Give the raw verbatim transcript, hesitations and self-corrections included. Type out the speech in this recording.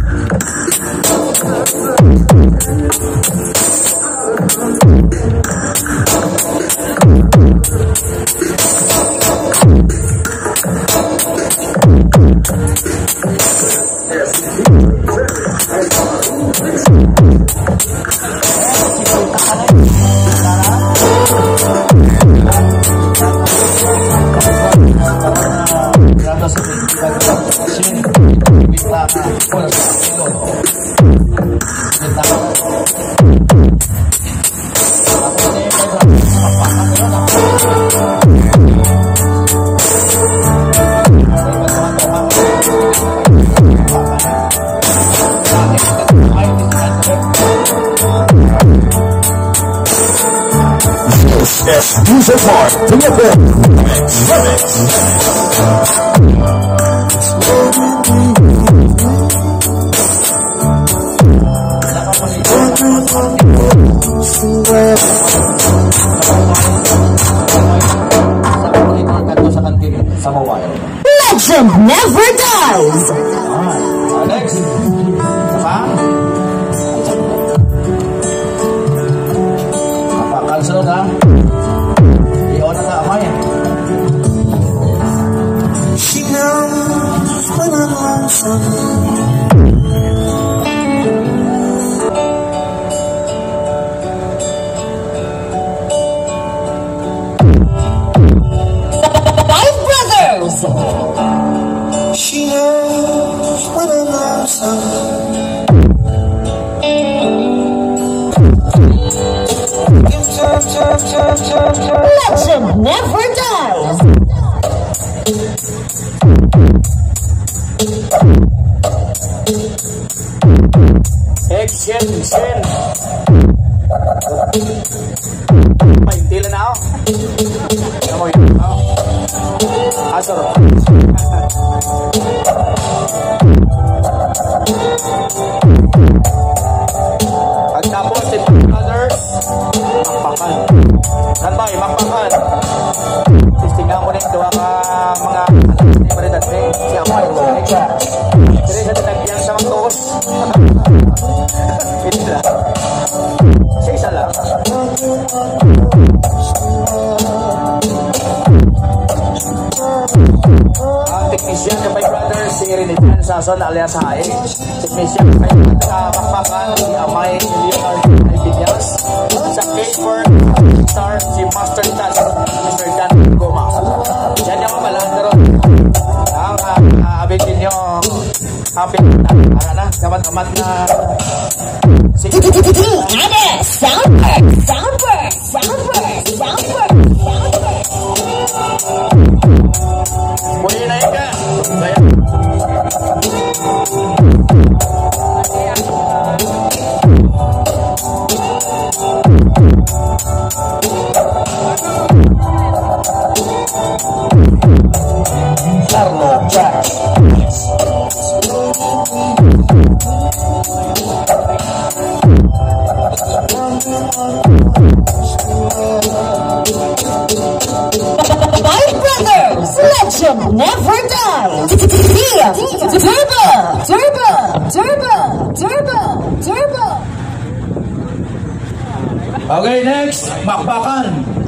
Exclusive part to your Legend never dies. Alright, next. Apa? Apa kalsunod ha? Iyon na kamay. She knows when I'm lonesome. She knows when I'm lonesome. Legend never dies. Action, action. Paintila na ako. Ako yun. Asor. At tapos si brothers, makpakan. Nantay, makpakan. Tistingan ko rin doon ka mga anak ni Maridat eh. Si Amay, Diri sa Dinagyang sa Mantos. Hindi lang. Siya isa lang. Ang technician ng my brother si Rinitan Sason alias Hae. Technician ng my makpakan si Amay Leonard Albinyas. Sa K-Work star si Master Tan Mister Dan Goma. Yan yung mabalang ron. Ang uh, abit ninyo happy na gamat-gamat na si Soundwork, soundwork, soundwork, soundwork, soundwork. Muli na yun ka. Carlo Jack. Five brothers, legend never dies. Turbo, turbo, turbo, turbo, turbo. Okay, next, makpakan.